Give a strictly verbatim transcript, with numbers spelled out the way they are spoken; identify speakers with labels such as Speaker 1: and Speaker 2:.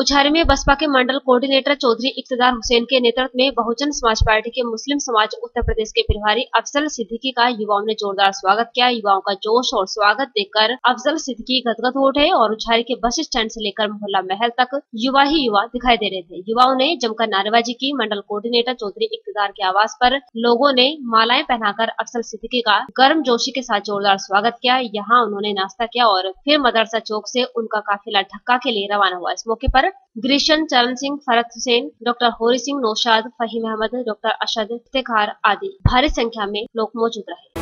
Speaker 1: उछारी में बसपा के मंडल कोऑर्डिनेटर चौधरी इक्तदार हुसैन के नेतृत्व में बहुजन समाज पार्टी के मुस्लिम समाज उत्तर प्रदेश के प्रभारी अफजल सिद्दीकी का युवाओं ने जोरदार स्वागत किया। युवाओं का जोश और स्वागत देखकर अफजल सिद्दीकी गदगद हो उठे और उछारी के बस स्टैंड से लेकर मोहल्ला महल तक युवा ही युवा दिखाई दे रहे थे। युवाओं ने जमकर नारेबाजी की। मंडल कोऑर्डिनेटर चौधरी इक्तदार के आवास पर लोगों ने मालाएं पहनाकर अफजल सिद्दीकी का गर्म जोशी के साथ जोरदार स्वागत किया। यहाँ उन्होंने नाश्ता किया और फिर मदरसा चौक से उनका काफिला ढक्का के लिए रवाना हुआ। इस मौके पर ग्रीशन, चरण सिंह, फरत हुसैन, डॉक्टर होरी सिंह, नौशाद, फहीम अहमद, डॉक्टर अशद, इफ्तिखार आदि भारी संख्या में लोग मौजूद रहे।